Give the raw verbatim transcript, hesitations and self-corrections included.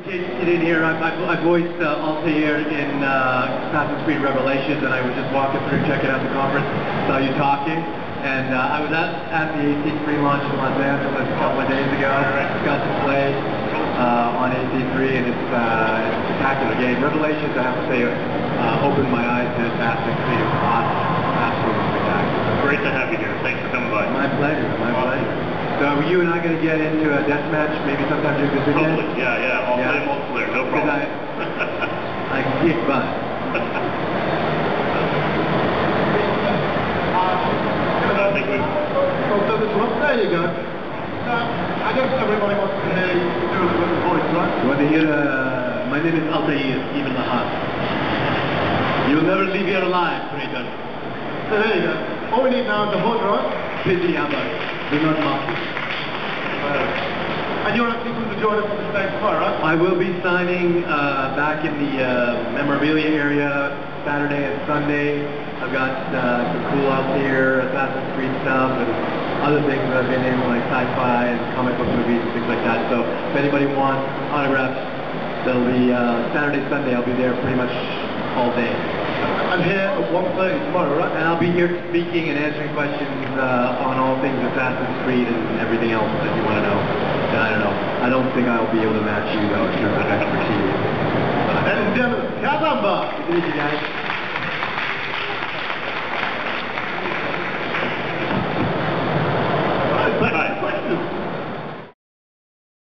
case you didn't hear, I, I, I voiced uh, Altair in uh, Assassin's Creed Revelations, and I was just walking through, checking out the conference, saw you talking, and uh, I was at, at the A C three launch in Los Angeles a couple of days ago. Got to play uh, on A C three, and it's, uh, it's a spectacular game. Revelations, I have to say, uh, opened my eyes to Assassin's Creed. It was awesome. Absolutely spectacular. Great to have you here. Thanks for coming by. My pleasure, my pleasure. So are you and I going to get into a death match maybe sometime during this weekend? Totally, yeah, yeah. I'll yeah. play multiplayer, no problem. I, I can kick butt. I think we... Well, so this one, there you go. So, I guess everybody wants to hear you do a little bit of voice, right? You want to hear, uh, my name is Altair, Ibn Lahad. You'll never leave here alive, traitor. So there you go. All we need now is a hood, right? Pity Abbas. Do not mock me. Uh, and you're actually going to join us on the stage tomorrow, right? I will be signing uh, back in the uh, memorabilia area Saturday and Sunday. I've got uh, some cool out here, Assassin's Creed stuff, and other things that I've been in, like sci-fi and comic book movies and things like that. So if anybody wants autographs, that'll be uh, Saturday, Sunday. I'll be there pretty much all day. I'm here at one thirty tomorrow, right? And I'll be here speaking and answering questions uh, on all things Assassin's Creed and everything else that you want to know. And I don't know. I don't think I'll be able to match you though in terms of expertise. Ladies and gentlemen, Kazamba! Good to meet you guys.